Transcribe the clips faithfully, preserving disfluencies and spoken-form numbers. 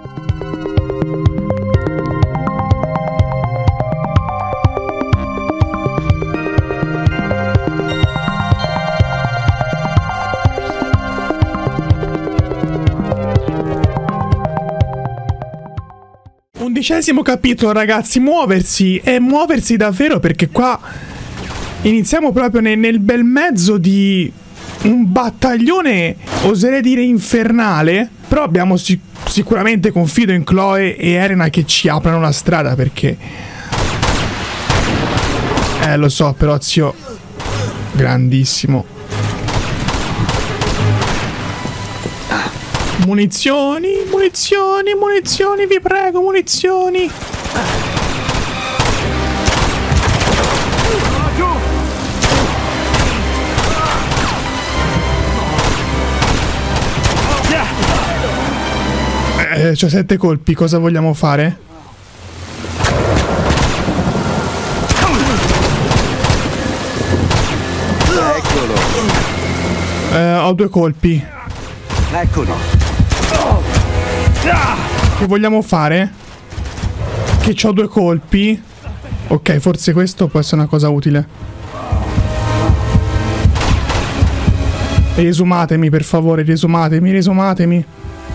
Undicesimo capitolo, ragazzi, muoversi e muoversi davvero, perché qua iniziamo proprio nel, nel bel mezzo di un battaglione, oserei dire infernale, però abbiamo sic sicuramente confido in Chloe e Erina che ci aprano la strada, perché eh lo so, però zio, grandissimo. Munizioni, munizioni, munizioni, vi prego, munizioni. Eh, c'ho sette colpi, cosa vogliamo fare? Eccolo. Eh, ho due colpi. Eccolo. Che vogliamo fare? Che c'ho due colpi. Ok, forse questo può essere una cosa utile. Riesumatemi, per favore, riesumatemi, riesumatemi.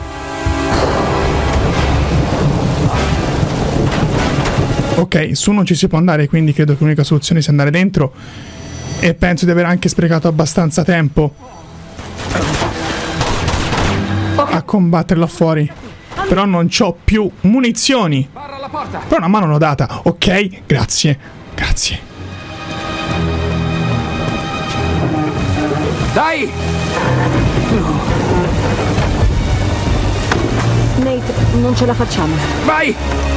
Ok, su non ci si può andare, quindi credo che l'unica soluzione sia andare dentro. E penso di aver anche sprecato abbastanza tempo a combatterla fuori. Però non c'ho più munizioni. Però una mano l'ho data. Ok, grazie. Grazie. Dai! Nate, non ce la facciamo. Vai!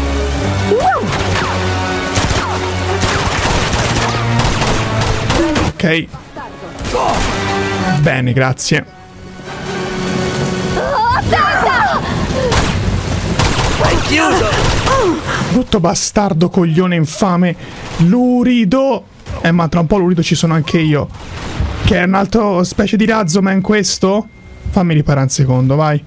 Ok. Bene, grazie. Vai chiuso! Brutto bastardo, coglione infame. Lurido. Eh, ma tra un po' lurido ci sono anche io. Che è un'altra specie di Razzoman questo? Fammi riparare un secondo, vai.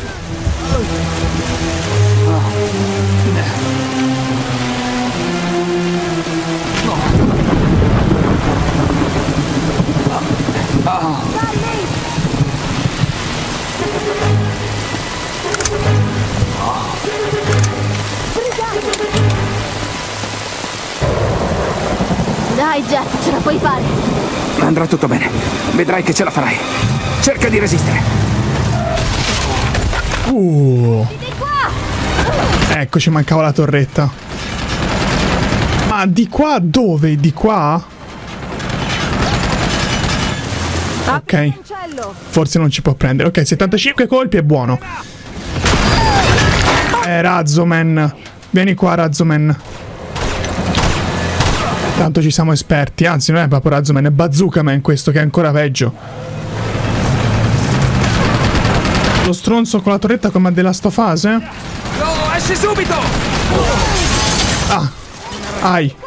Dai, Jeff, ce la puoi fare. Andrà tutto bene. Vedrai che ce la farai. Cerca di resistere. Uh. Di qua! Ecco, ci mancava la torretta. Ma di qua dove? Di qua? Ok. Forse non ci può prendere. Ok, settantacinque colpi è buono. Eh, Razzoman. Vieni qua, Razzoman. Tanto ci siamo esperti. Anzi, non è proprio Razzoman, è Bazookaman questo, che è ancora peggio. Lo stronzo con la torretta come a The Last of Us, eh? No, esci subito! Ah, ai.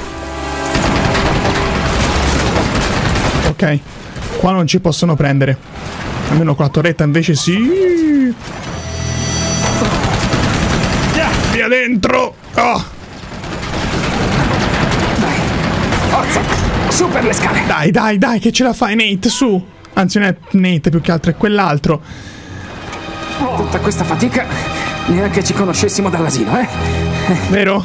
Ok, qua non ci possono prendere. Almeno con la torretta invece sì. Via dentro. Oh. Dai, forza! Su per le scale! Dai, dai, dai, che ce la fai, Nate, su. Anzi, non è Nate più che altro, è quell'altro. Tutta questa fatica, neanche ci conoscessimo dall'asilo, eh? Vero?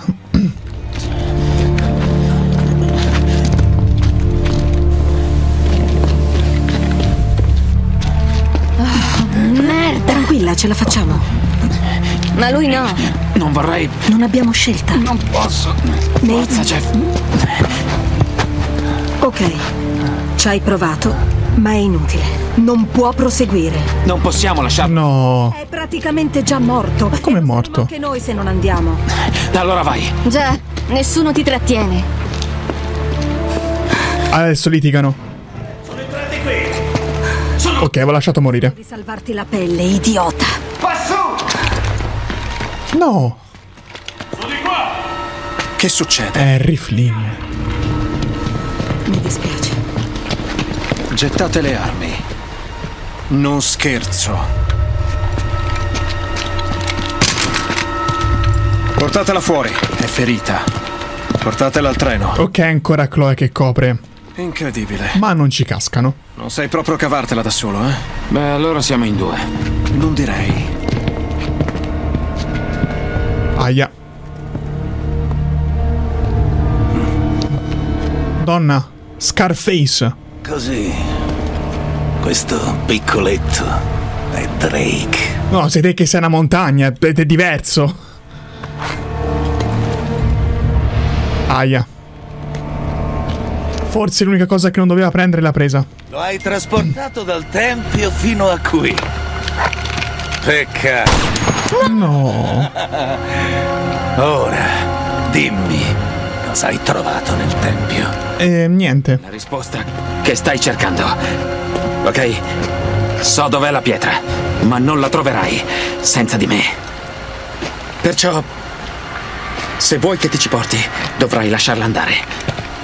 Merda! Tranquilla, ce la facciamo. Ma lui no. Non vorrei... Non abbiamo scelta. Non posso. Nate. Forza, Jeff. Ok, ci hai provato, ma è inutile. Non può proseguire. Non possiamo lasciarlo. No. È praticamente già morto. Ma come è morto? Anche noi se non andiamo. Allora vai. Già, nessuno ti trattiene. Adesso litigano. Sono entrati qui. Sono... Ok, avevo lasciato morire. Devi salvarti la pelle, idiota. Passù! No. Sono di qua. Che succede? Harry Flynn. Mi dispiace. Gettate le armi. Non scherzo. Portatela fuori, è ferita. Portatela al treno. Ok, ancora Chloe che copre. Incredibile. Ma non ci cascano. Non sai proprio cavartela da solo, eh? Beh, allora siamo in due. Non direi. Aia. Donna, Scarface. Così. Questo piccoletto è Drake. No, sei te che sei una montagna, è, è diverso. Aia. Forse l'unica cosa che non doveva prendere l'ha presa. Lo hai trasportato dal tempio fino a qui. Peccato. No. Ora, dimmi, cosa hai trovato nel tempio? Eh, niente. La risposta che stai cercando. Ok? So dov'è la pietra, ma non la troverai senza di me. Perciò, se vuoi che ti ci porti, dovrai lasciarla andare.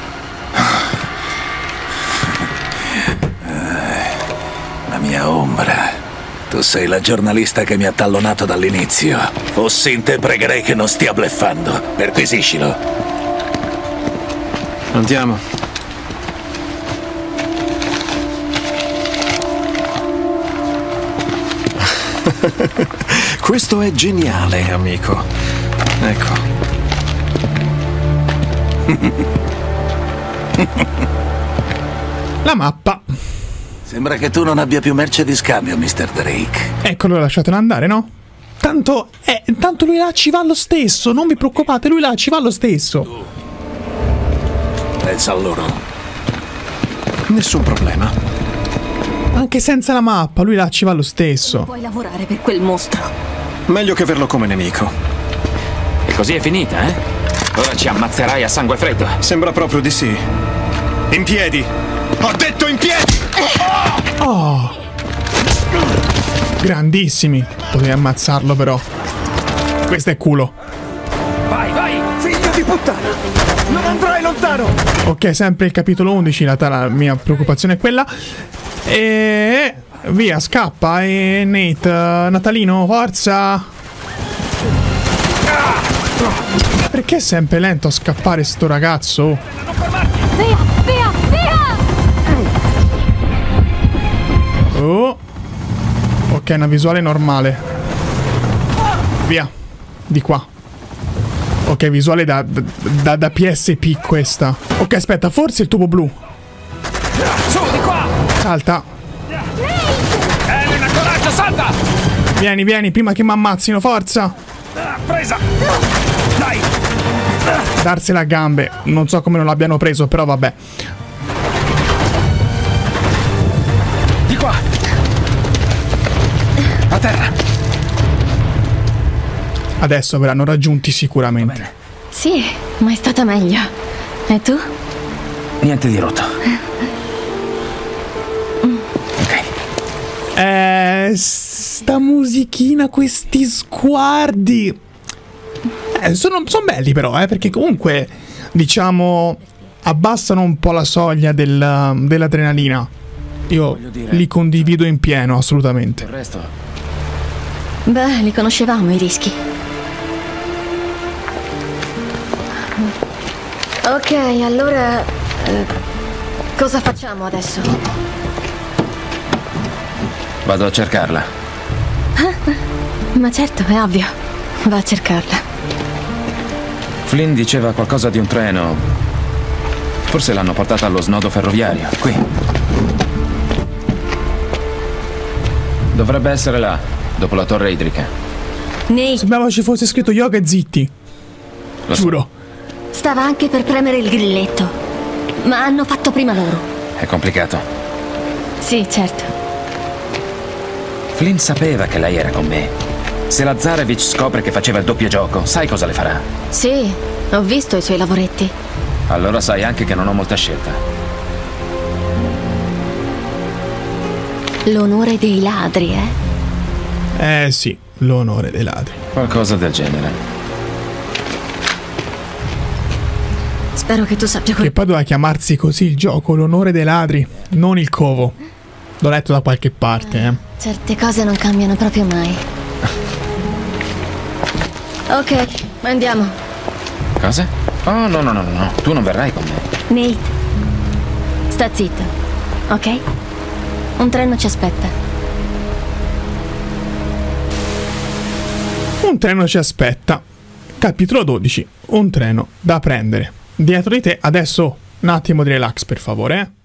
La mia ombra. Tu sei la giornalista che mi ha tallonato dall'inizio. Fossi in te pregherei che non stia bluffando. Perquisiscilo. Andiamo. Questo è geniale, amico. Ecco. La mappa. Sembra che tu non abbia più merce di scambio, mister Drake. Eccolo, lasciatelo andare, no? Tanto, eh, tanto lui là ci va lo stesso, non vi preoccupate, lui là ci va lo stesso. Pensa a loro. Nessun problema. Anche senza la mappa, lui là ci va lo stesso. Puoi lavorare per quel mostro. Meglio che averlo come nemico. E così è finita, eh? Ora ci ammazzerai a sangue freddo. Sembra proprio di sì. In piedi! Ho detto in piedi! Oh. Grandissimi. Potevi ammazzarlo però. Questo è culo. Vai, vai! Figlio di puttana! Non andrai lontano! Ok, sempre il capitolo undici, la, la mia preoccupazione è quella. E via, scappa. E Nate, Natalino, forza. Perché è sempre lento a scappare sto ragazzo? Via, via, via! Oh. Ok, una visuale normale. Via. Di qua. Ok, visuale da, da, da P S P questa. Ok, aspetta, forse il tubo blu. Su, di qua! Salta. Elena, coraggio, salta! Vieni, vieni, prima che mi ammazzino, forza. Presa! Dai! Darsela a gambe. Non so come non l'abbiano preso, però vabbè. Di qua! A terra! Adesso verranno raggiunti sicuramente. Sì, ma è stata meglio. E tu? Niente di rotto. Eh, sta musichina, questi sguardi. Eh, sono, sono belli però, eh, perché comunque, diciamo, abbassano un po' la soglia del, dell'adrenalina. Io dire... li condivido in pieno, assolutamente. Il resto... Beh, li conoscevamo i rischi. Ok, allora... eh, cosa facciamo adesso? Vado a cercarla. Ma certo, è ovvio. Va a cercarla. Flynn diceva qualcosa di un treno. Forse l'hanno portata allo snodo ferroviario. Qui. Dovrebbe essere là, dopo la torre idrica. Nate Sembrava ci fosse scritto yoga e zitti. Lo so. Giuro. stava anche per premere il grilletto. Ma hanno fatto prima loro. È complicato. Sì, certo. Flynn sapeva che lei era con me. Se la Zarevich scopre che faceva il doppio gioco, sai cosa le farà? Sì, ho visto i suoi lavoretti. Allora sai anche che non ho molta scelta. L'onore dei ladri, eh? Eh sì, l'onore dei ladri. Qualcosa del genere. Spero che tu sappia Che quel... poi doveva chiamarsi così il gioco, l'onore dei ladri, non il covo. L'ho letto da qualche parte, eh. Certe cose non cambiano proprio mai. Ok, Andiamo. Cosa? Oh, no, no, no, no, no. Tu non verrai con me. Nate, sta zitto, ok? Un treno ci aspetta. Un treno ci aspetta. Capitolo dodici. Un treno da prendere. Dietro di te, adesso un attimo di relax, per favore, eh.